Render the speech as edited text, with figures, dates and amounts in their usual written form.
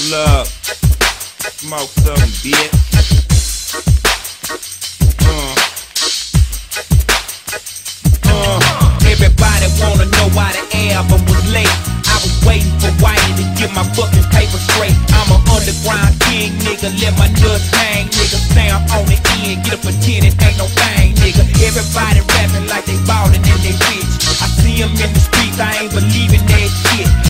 Hold up. Smoke some, bitch. Everybody wanna know why the album was late. I was waiting for Whitey to get my fucking paper straight. I'm an underground king, nigga, let my nuts hang, nigga. Stay on the end, get up a 10, it ain't no thing, nigga. Everybody